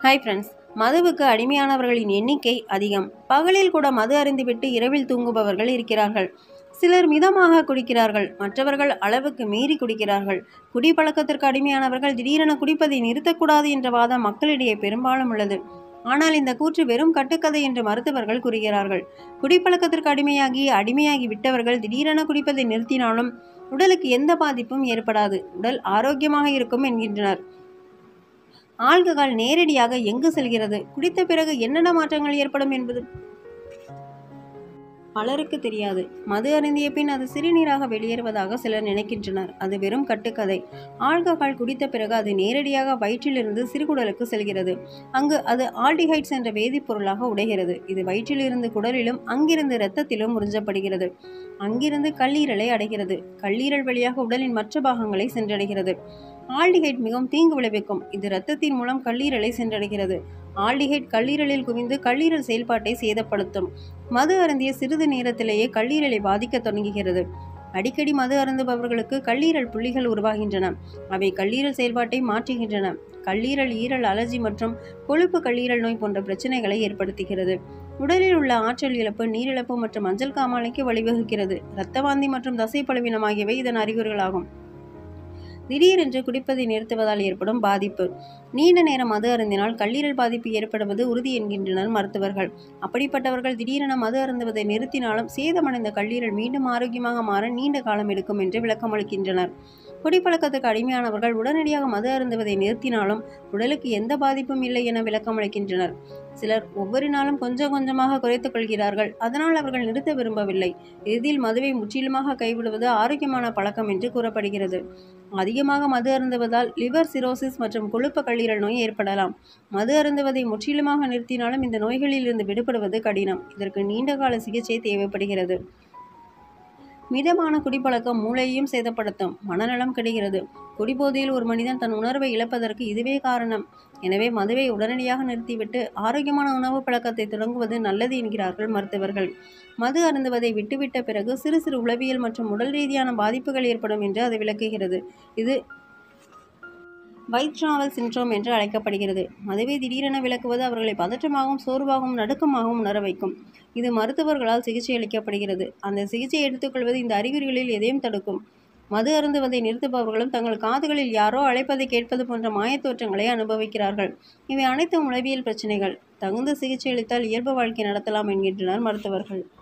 Hi friends. மதுவுக்கு அடிமையானவர்களின் எண்ணிக்கை அதிகம். பகலில் கூட மது அருந்திவிட்டு இரவில் தூங்குபவர்கள் இருக்கிறார்கள். சிலர் மிதமாக குடிக்கிறார்கள், மற்றவர்கள் அளவுக்கு மீறி குடிக்கிறார்கள். குடிப்பழக்கத்திற்கு அடிமையானவர்கள் திடீரென குடிப்பதை நிறுத்தக்கூடாது என்ற வாதம் மக்களிடையே பெரும்பாலும் உள்ளது. ஆனால் இந்த கூற்று வெறும் கட்டுக்கதை என்று மருத்துவர்கள் கூறுகிறார்கள். குடிப்பழக்கத்திற்கு அடிமையாகி விட்டவர்கள் திடீரென குடிப்பதை நிறுத்தினாலும் உடலுக்கு எந்த பாதிப்பும் ஏற்படாது, உடல் ஆரோக்கியமாக இருக்கும் என்கின்றனர். ஆல்கஹால் நேரடியாக எங்கு செல்கிறது, குடித்த பிறகு என்னென்ன மாற்றங்கள் ஏற்படும் என்பது பலருக்கு தெரியாது. மது அருந்திய பின் அது சிறுநீராக வெளியேறுவதாக சிலர் நினைக்கின்றனர். அது வெறும் கட்டுக்கதை. ஆல்கஹால் குடித்த பிறகு அது நேரடியாக வயிற்றிலிருந்து சிறுகுடலுக்கு செல்கிறது. அங்கு அது ஆல்டிஹைட்ஸ் என்ற வேதிப்பொருளாக உடைகிறது. இது வயிற்றிலிருந்து குடலிலும் அங்கிருந்து இரத்தத்திலும் உறிஞ்சப்படுகிறது. அங்கிருந்து கல்லீரலை அடைகிறது. கல்லீரல் வழியாக உடலின் மற்ற பாகங்களை சென்றடைகிறது. ஆல்டிஹைட் மிகவும் தீங்கு விளைவிக்கும். இது இரத்தத்தின் மூலம் கல்லீரலை சென்றடைகிறது. ஆல்டிஹைட் கல்லீரலில் குவிந்து கல்லீரல் செயல்பாட்டை சேதப்படுத்தும். மது அருந்திய சிறிது நேரத்திலேயே கல்லீரலை பாதிக்க தொடங்குகிறது. அடிக்கடி மது அருந்துபவர்களுக்கு கல்லீரல் புள்ளிகள் உருவாகின்றன. அவை கல்லீரல் செயல்பாட்டை மாற்றுகின்றன. கல்லீரல் ஈரல் அலர்ஜி மற்றும் கொழுப்பு கல்லீரல் நோய் போன்ற பிரச்சனைகளை ஏற்படுத்துகிறது. உடலில் உள்ள ஆற்றல் இழப்பு, நீரிழப்பு மற்றும் மஞ்சள் காமாலைக்கு வழிவகுக்கிறது. இரத்த வாந்தி மற்றும் தசை பலவீனம் ஆகியவை இதன் அறிகுறிகளாகும். திடீரென்று குடிப்பதை நிறுத்துவதால் ஏற்படும் பாதிப்பு. நீண்ட நேரம் மது அருந்தினால் கல்லீரல் பாதிப்பு ஏற்படுவது உறுதி என்கின்றனர் மருத்துவர்கள். அப்படிப்பட்டவர்கள் திடீரென மது அருந்துவதை நிறுத்தினாலும் சேதமடைந்த கல்லீரல் மீண்டும் ஆரோக்கியமாக மாற நீண்ட காலம் எடுக்கும் என்று விளக்கமளிக்கின்றனர். குடிப்பழக்கத்துக்கு அடிமையானவர்கள் உடனடியாக மது அருந்துவதை நிறுத்தினாலும் உடலுக்கு எந்த பாதிப்பும் இல்லை என விளக்கமளிக்கின்றனர். சிலர் ஒவ்வொரு நாளும் கொஞ்சம் கொஞ்சமாக குறைத்துக் கொள்கிறார்கள். அதனால் அவர்கள் நிறுத்த விரும்பவில்லை. இறுதியில் மதுவை முற்றிலுமாக கைவிடுவது ஆரோக்கியமான பழக்கம் என்று கூறப்படுகிறது. அதிகமாக மது அருந்துவதால் லிவர் சிரோசிஸ் மற்றும் கொழுப்பு கல்லீரல் நோய் ஏற்படலாம். மது அருந்துவதை முற்றிலுமாக நிறுத்தினாலும் இந்த நோய்களில் இருந்து விடுபடுவது கடினம். இதற்கு நீண்டகால சிகிச்சை தேவைப்படுகிறது. மிதமான குடிப்பழக்கம் மூளையையும் சேதப்படுத்தும். மனநலம் கெடுகிறது. குடிபோதையில் ஒரு மனிதன் தன் உணர்வை இழப்பதற்கு இதுவே காரணம். எனவே மதுவை உடனடியாக நிறுத்திவிட்டு ஆரோக்கியமான உணவு பழக்கத்தை தொடங்குவது நல்லது என்கிறார்கள் மருத்துவர்கள். மது அருந்துவதை விட்டுவிட்ட பிறகு சிறு சிறு உளவியல் மற்றும் உடல் ரீதியான பாதிப்புகள் ஏற்படும் என்று அது விளக்குகிறது. இது வைத்ராவல் சிண்ட்ரோம் என்று அழைக்கப்படுகிறது. மதுவை திடீரென விலக்குவது அவர்களை பதற்றமாகவும் சோர்வாகவும் நடுக்கமாகவும் உணர வைக்கும். இது மருத்துவர்களால் சிகிச்சை அளிக்கப்படுகிறது. அந்த சிகிச்சை எடுத்துக்கொள்வது இந்த அறிகுறிகளில் எதையும் தடுக்கும். மது அருந்துவதை நிறுத்துபவர்களும் தங்கள் காதுகளில் யாரோ அழைப்பதை கேட்பது போன்ற மாயத்தோற்றங்களை அனுபவிக்கிறார்கள். இவை அனைத்தும் உளவியல் பிரச்சனைகள். தகுந்த சிகிச்சை அளித்தால் இயல்பு வாழ்க்கை நடத்தலாம் என்கின்றனர் மருத்துவர்கள்.